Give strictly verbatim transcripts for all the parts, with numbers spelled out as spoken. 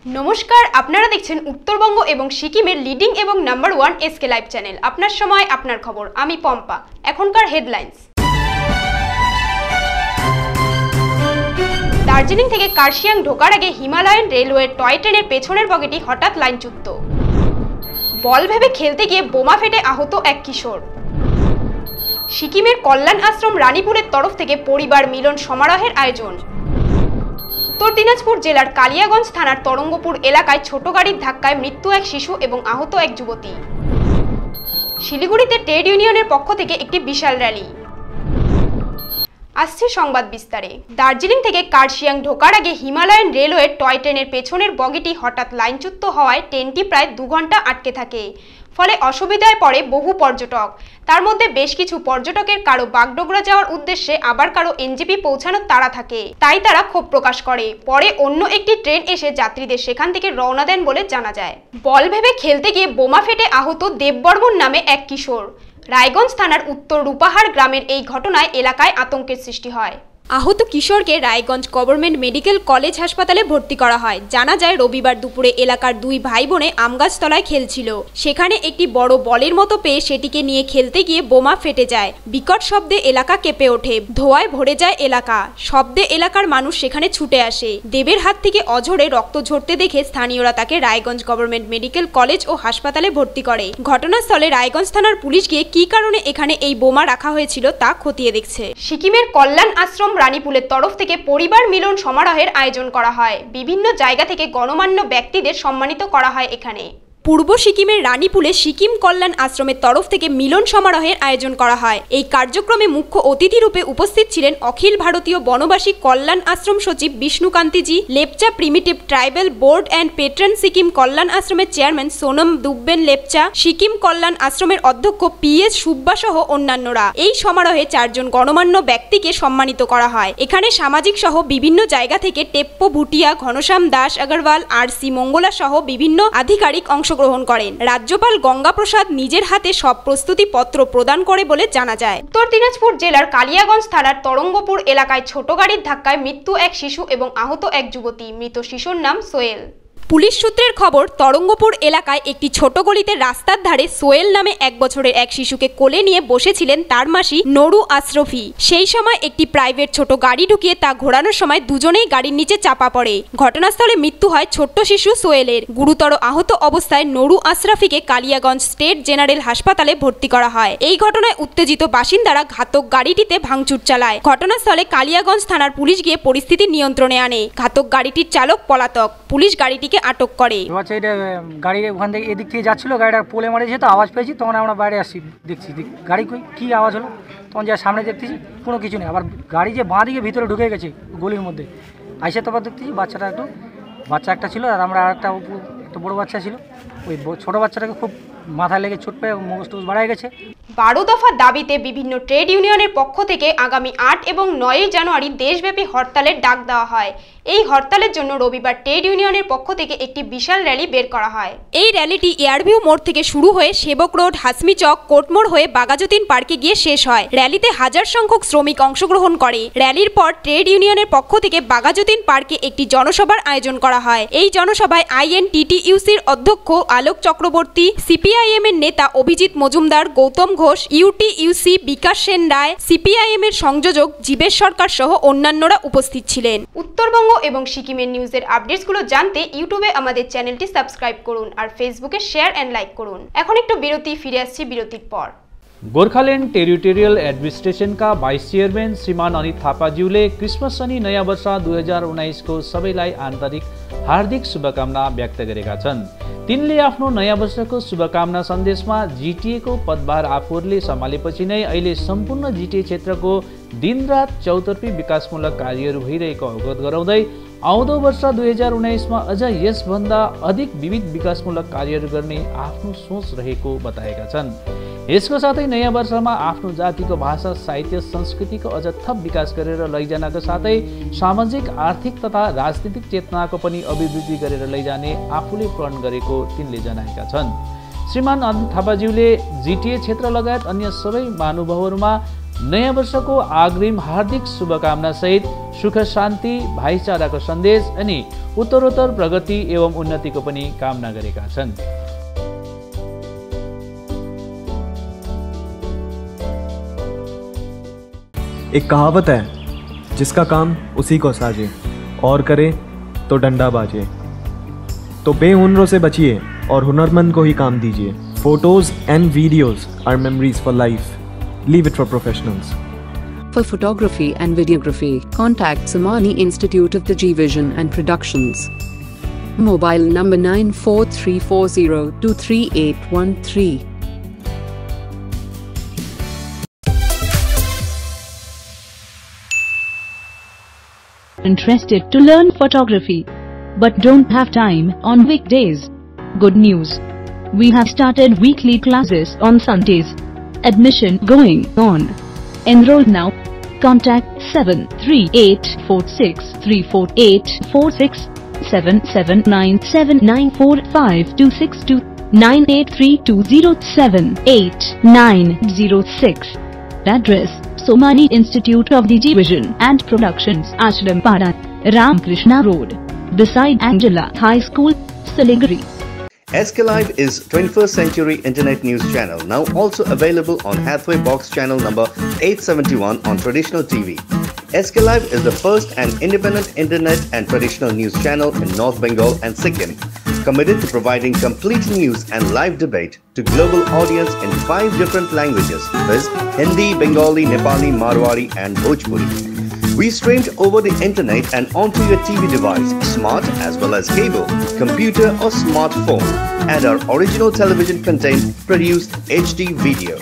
নমস্কার, আপনারা দেখছেন উত্তরবঙ্গ এবং সিকিমের লিডিং এবং number one SK live channel. আপনার সময় আপনার খবর, আমি পম্পা। এখনকার হেডলাইন্স। দার্জিলিং থেকে কার্শিয়াং ঢোকার আগে হিমালয়ান রেলওয়ের টয় ট্রেনের পেছনের বগিটি হঠাৎ লাইনচ্যুত। বল ভেবে খেলতে গিয়ে বোমা ফেটে আহত এক কিশোর। সিকিমের কল্যাণ আশ্রম রানীপুরের তরফ থেকে পরিবার মিলন সমারোহের আয়োজন। উত্তর দিনাজপুর জেলার কালিয়াগঞ্জ থানার তরঙ্গপুর এলাকায় ছোট গাড়ির ধাক্কায় মৃত্যু এক শিশু এবং আহত এক যুবতী। শিলিগুড়িতে ট্রেড ইউনিয়নের পক্ষ থেকে একটি বিশাল র্যালি। আসছে সংবাদ বিস্তারে। দার্জিলিং থেকে কার্শিয়াং ঢোকার আগে হিমালয়ান রেলওয়ের টয় ট্রেনের পেছনের বগিটি হঠাৎ লাইনচ্যুত হওয়ায় ট্রেনটি প্রায় দু ঘন্টা আটকে থাকে। ফলে অসুবিধায় পড়ে বহু পর্যটক। তার মধ্যে বেশ কিছু পর্যটকের কারো বাগডোগরা যাওয়ার উদ্দেশ্যে, আবার কারো এনজেপি পৌঁছানোর তাড়া থাকে। তাই তারা ক্ষোভ প্রকাশ করে। পরে অন্য একটি ট্রেন এসে যাত্রীদের সেখান থেকে রওনা দেন বলে জানা যায়। বল ভেবে খেলতে গিয়ে বোমা ফেটে আহত দেববর্মন নামে এক কিশোর। রায়গঞ্জ থানার উত্তর রূপাহার গ্রামের এই ঘটনায় এলাকায় আতঙ্কের সৃষ্টি হয়। আহত কিশোরকে রায়গঞ্জ গভর্নমেন্ট মেডিকেল কলেজ হাসপাতালে ভর্তি করা হয়। জানা যায়, রবিবার দুপুরে এলাকার দুই ভাই বোনে আমগাছতলায় খেলছিল। সেখানে একটি বড় বলের মতো পেয়ে সেটিকে নিয়ে খেলতে গিয়ে বোমা ফেটে যায়। বিকট শব্দে এলাকা কেঁপে ওঠে, ধোঁয়ায় ভরে যায় এলাকা। শব্দে এলাকার মানুষ সেখানে ছুটে আসে। দেবের হাত থেকে অঝরে রক্ত ঝরতে দেখে স্থানীয়রা তাকে রায়গঞ্জ গভর্নমেন্ট মেডিকেল কলেজ ও হাসপাতালে ভর্তি করে। ঘটনাস্থলে রায়গঞ্জ থানার পুলিশ গিয়ে কী কারণে এখানে এই বোমা রাখা হয়েছিল তা খতিয়ে দেখছে। সিকিমের কল্যাণ আশ্রম রানীপুরের তরফ থেকে পরিবার মিলন সমারোহের আয়োজন করা হয়। বিভিন্ন জায়গা থেকে গণমান্য ব্যক্তিদের সম্মানিত করা হয় এখানে। পূর্ব সিকিমের রানীপুরে সিকিম কল্যাণ আশ্রমের তরফ থেকে মিলন সমারোহের আয়োজন করা হয়। এই কার্যক্রমে মুখ্য অতিথি রূপে উপস্থিত ছিলেন অখিল ভারতীয় বনবাসী কল্যাণ আশ্রম সচিব বিষ্ণুকান্তিজি, Lepcha primitive tribal board and patron Sikkim Kalyan আশ্রমের চেয়ারম্যান সোনম দুব্বেন লেপচা, সিকিম কল্যাণ আশ্রমের অধ্যক্ষ পি এস সুব্বা সহ অন্যান্যরা। এই সমারোহে চারজন গণমান্য ব্যক্তিকে সম্মানিত করা হয়। এখানে সামাজিক সহ বিভিন্ন জায়গা থেকে টেপ্পো ভুটিয়া, ঘনশ্যাম দাস আগরওয়াল, আর সি মঙ্গলা সহ বিভিন্ন আধিকারিক অংশ গ্রহণ করেন। রাজ্যপাল গঙ্গা প্রসাদ নিজের হাতে সব প্রস্তুতি পত্র প্রদান করে বলে জানা যায়। উত্তর দিনাজপুর জেলার কালিয়াগঞ্জ থানার তরঙ্গপুর এলাকায় ছোট গাড়ির ধাক্কায় মৃত্যু এক শিশু এবং আহত এক যুবতী। মৃত শিশুর নাম সোহেল। পুলিশ সূত্রের খবর, তরঙ্গপুর এলাকায় একটি ছোট গলিতে রাস্তার ধারে সোহেল নামে এক বছরের এক শিশুকে কোলে নিয়ে বসেছিলেন তার মাসি নরু আশরফি। সেই সময় একটি প্রাইভেট ছোট গাড়ি ঢুকিয়ে তা ঘোরানোর সময় দুজনেই গাড়ির নিচে চাপা পড়ে। ঘটনাস্থলে মৃত্যু হয় ছোট্ট শিশু সোহেলের। গুরুতর আহত অবস্থায় নরু আশরাফিকে কালিয়াগঞ্জ স্টেট জেনারেল হাসপাতালে ভর্তি করা হয়। এই ঘটনায় উত্তেজিত বাসিন্দারা ঘাতক গাড়িটিতে ভাঙচুর চালায়। ঘটনাস্থলে কালিয়াগঞ্জ থানার পুলিশ গিয়ে পরিস্থিতি নিয়ন্ত্রণে আনে। ঘাতক গাড়িটির চালক পলাতক। পুলিশ গাড়িটিকে আটক করে। আচ্ছা, এটা গাড়ি ওখান থেকে এদিক থেকে যাচ্ছিল, গাড়িটা পোলে মারিয়েছে তো আওয়াজ পেয়েছি, তখন আমরা বাইরে আসছি, দেখছি গাড়ি কী আওয়াজ হলো, তখন যা সামনে দেখতেছি কোনো কিছু নেই। আবার গাড়ি যে বাঁ দিকে ভিতরে ঢুকে গেছে গলির মধ্যে, আইসে তো আবার দেখতেছি বাচ্চাটা একটু বাচ্চা একটা ছিল, আর আমরা আর একটা একটু বড়ো বাচ্চা ছিল। ওই ছোটো বাচ্চাটাকে খুব মাথায় লেগে ছুট পেয়ে মগজ টুস বাড়ায় গেছে। বারো দফা দাবিতে বিভিন্ন ট্রেড ইউনিয়নের পক্ষ থেকে আগামী আট এবং নয়ই জানুয়ারি দেশব্যাপী হরতালের ডাক দেওয়া হয়। এই হরতালের জন্য রবিবার ট্রেড ইউনিয়নের পক্ষ থেকে একটি বিশাল র্যালি বের করা হয়। এই র্যালিটি এয়ারভিউ মোড় থেকে শুরু হয়ে সেবক রোড, হাসমি চক, কোটমোড় হয়ে বাগাযতীন পার্কে গিয়ে শেষ হয়। র্যালিতে হাজার সংখ্যক শ্রমিক অংশগ্রহণ করে। র্যালির পর ট্রেড ইউনিয়নের পক্ষ থেকে বাগাযতীন পার্কে একটি জনসভার আয়োজন করা হয়। এই জনসভায় আইএনটিটিইউসির অধ্যক্ষ আলোক চক্রবর্তী, সিপিআইএম এর নেতা অভিজিৎ মজুমদার, গৌতম ঘোষ, ইউটিইউসি বিকাশ সেন রায়, সিপিআইএম এর সংযোজক জীবেশ সরকার সহ অন্যান্যরা উপস্থিত ছিলেন। উত্তরবঙ্গ এবং সিকিমের নিউজের আপডেটসগুলো জানতে ইউটিউবে আমাদের চ্যানেলটি সাবস্ক্রাইব করুন আর ফেসবুকে শেয়ার এন্ড লাইক করুন। এখন একটু বিরতি, ফিরে আসছি বিরতির पड़। गोर्खाल्यान्ड टेरिटोरियल एडमिनिस्ट्रेशन का भाइस चेयरमैन श्रीमान अनित थापाज्यूले क्रिसमस अनि नयाँ वर्ष दुई हजार उन्नाइस को सबैलाई आन्तरिक हार्दिक शुभकामना व्यक्त गरेका छन्। तिनले आफ्नो नयाँ वर्षको शुभकामना सन्देशमा जिटिए को पदभार आफूहरूले सम्हालेपछि नै अहिले सम्पूर्ण जिटिए क्षेत्रको दिनरात चौतर्फी विकासमूलक कार्यहरू भइरहेको अवगत गराउँदै आउँदो वर्ष दुई हजार उन्नाइसमा अझ यसभन्दा अधिक विविध विकासमूलक कार्यहरू गर्ने आफ्नो सोच रहेको बताएका छन्। यसको साथै नयाँ वर्षमा आफ्नो जातिको भाषा, साहित्य, संस्कृतिको अझ थप विकास गरेर लैजानका साथै सामाजिक, आर्थिक तथा राजनीतिक चेतनाको पनि अभिवृद्धि गरेर लैजाने आफूले प्रण गरेको तिनले जनाएका छन्। श्रीमान अनित थापाज्यूले जिटिए क्षेत्र लगायत अन्य सबै महानुभावहरूमा नयाँ वर्षको अग्रिम हार्दिक शुभकामना सहित सुख शान्ति भाइचाराको सन्देश अनि उत्तरोत्तर प्रगति एवं उन्नतिको पनि कामना गरेका छन्। एक कहावत है, जिसका काम उसी को साजे और करे तो डंडा बाजे। तो बेहुनरों से बचिए और हुनरमंद को ही काम दीजिए। Photos and videos are memories for life. Leave it for professionals. For photography and videography, contact Samani Institute of the G Vision and Productions. Mobile number nine four three four zero two three eight one three. Interested to learn photography but don't have time on weekdays? Good news! We have started weekly classes on Sundays. Admission going on. Enroll now. Contact seven three eight four six three four eight four six seven seven nine seven nine four five two six two nine eight three two zero seven eight nine zero six. Address: Somani Institute of the G Vision and Productions, Ashrampada, Ramkrishna Road, beside Angela High School, Siliguri. S K Live is twenty-first century internet news channel, now also available on Hathway Box channel number eight seventy-one on traditional T V. S K Live is the first and independent internet and traditional news channel in North Bengal and Sikkim, committed to providing complete news and live debate to global audience in five different languages, viz. Hindi, Bengali, Nepali, Marwari and Bhojpuri. We streamed over the internet and onto your T V device, smart as well as cable, computer or smartphone, and our original television content produced H D video.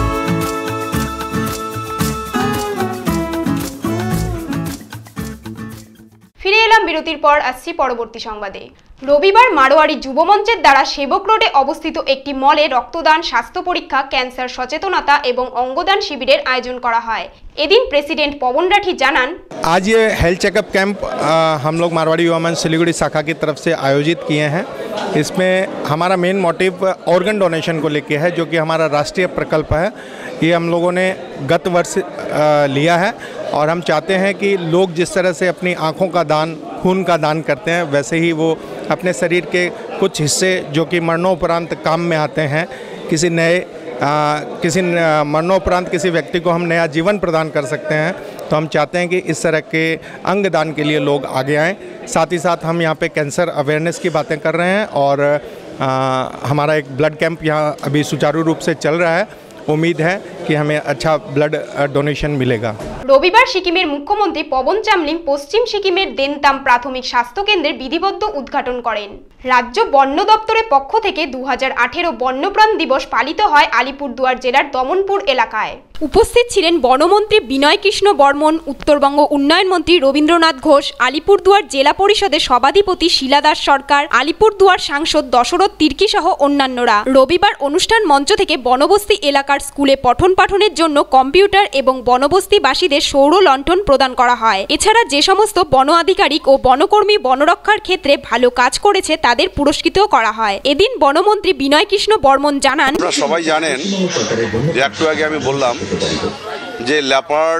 ফিরে এলাম বিরতির পর, আসছি পরবর্তী সংবাদে। রবিবার মারোয়ারি যুব মঞ্চের দ্বারা সেবক রোডে অবস্থিত একটি মলে রক্তদান, স্বাস্থ্য পরীক্ষা, ক্যান্সার সচেতনতা এবং অঙ্গদান শিবিরের আয়োজন করা হয়। এদিন প্রেসিডেंट पवन राठी জানান, आज ये हेल्थ चेकअप कैंप हम लोग मारवाड़ी युवा मंच सिलीगुड़ी शाखा की तरफ से आयोजित किए हैं। इसमें हमारा मेन मोटिव ऑर्गन डोनेशन को लेके है, जो कि हमारा राष्ट्रीय प्रकल्प है। ये हम लोगों ने गत वर्ष लिया है और हम चाहते हैं कि लोग जिस तरह से अपनी आँखों का दान, खून का दान करते हैं, वैसे ही वो अपने शरीर के कुछ हिस्से जो कि मरणोपरांत काम में आते हैं, किसी नए आ, किसी मरणोपरांत किसी व्यक्ति को हम नया जीवन प्रदान कर सकते हैं। तो हम चाहते हैं कि इस तरह के अंग दान के लिए लोग आगे आएँ। साथ ही साथ हम यहाँ पे कैंसर अवेयरनेस की बातें कर रहे हैं और आ, हमारा एक ब्लड कैंप यहाँ अभी सुचारू रूप से चल रहा है। उम्मीद है कि हमें अच्छा ब्लड डोनेशन मिलेगा। রবিবার সিকিমের মুখ্যমন্ত্রী পবন চামলিং পশ্চিম সিকিমের দেনতাম প্রাথমিক স্বাস্থ্য কেন্দ্রের বিধিবদ্ধ উদ্ঘাটন করেন। রাজ্য বন্য দপ্তরের পক্ষ থেকে দু হাজার আঠেরো বন্যপ্রাণ দিবস পালিত হয় আলিপুরদুয়ার জেলার দমনপুর এলাকায়। উপস্থিত ছিলেন বনমন্ত্রী বিনয় কৃষ্ণ বর্মন, উত্তরবঙ্গ উন্নয়ন মন্ত্রী রবীন্দ্রনাথ ঘোষ, আলিপুরদুয়ার জেলা পরিষদের সভাধিপতি শিলা দাস সরকার, আলিপুরদুয়ার সাংসদ দশরথ তির্কি সহ অন্যান্যরা। রবিবার অনুষ্ঠান মঞ্চ থেকে বনবস্তি এলাকার স্কুলে পঠন পাঠনের জন্য কম্পিউটার এবং বনবস্তিবাসীদের সৌর লণ্ঠন প্রদান করা হয়। এছাড়া যে সমস্ত বন আধিকারিক ও বনকর্মী বনরক্ষার ক্ষেত্রে ভালো কাজ করেছে তাদের পুরস্কৃত করা হয়। এদিন বনমন্ত্রী বিনয় কৃষ্ণ বর্মন জানান, আপনারা সবাই জানেন যে একটু আগে আমি বললাম যে লেপার্ড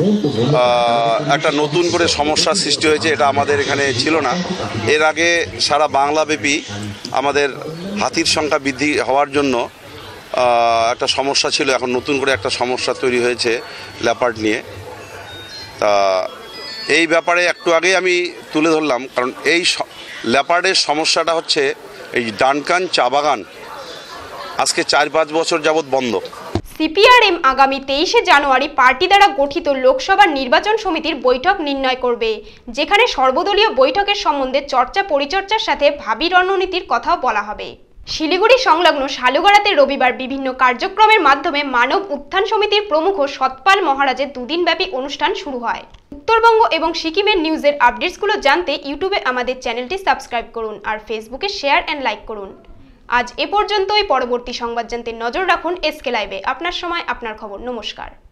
একটা নতুন করে সমস্যার সৃষ্টি হয়েছে, এটা আমাদের এখানে ছিল না। এর আগে সারা বাংলাব্যাপী আমাদের হাতির সংখ্যা বৃদ্ধি হওয়ার জন্য একটা সমস্যা ছিল। এখন নতুন করে একটা সমস্যা তৈরি হয়েছে লেপার্ড নিয়ে। তা এই ব্যাপারে একটু আগেই আমি তুলে ধরলাম, কারণ এই লেপার্ডের সমস্যাটা হচ্ছে এই ডানকান চা বাগান আজকে চার পাঁচ বছর যাবৎ বন্ধ। সিপিআরএম আগামী তেইশে জানুয়ারি পার্টি দ্বারা গঠিত লোকসভা নির্বাচন সমিতির বৈঠক নির্ণয় করবে, যেখানে সর্বদলীয় বৈঠকের সম্বন্ধে চর্চা পরিচর্চার সাথে ভাবি রণনীতির কথাও বলা হবে। শিলিগুড়ি সংলগ্ন শালুগড়াতে রবিবার বিভিন্ন কার্যক্রমের মাধ্যমে মানব উত্থান সমিতির প্রমুখ সতপাল মহারাজের দুদিনব্যাপী অনুষ্ঠান শুরু হয়। উত্তরবঙ্গ এবং সিকিমের নিউজের আপডেটসগুলো জানতে ইউটিউবে আমাদের চ্যানেলটি সাবস্ক্রাইব করুন আর ফেসবুকে শেয়ার অ্যান্ড লাইক করুন। আজ এ পর্যন্তই। পরবর্তী সংবাদ জানতে নজর রাখুন এসকে লাইভে। আপনার সময় আপনার খবর। নমস্কার।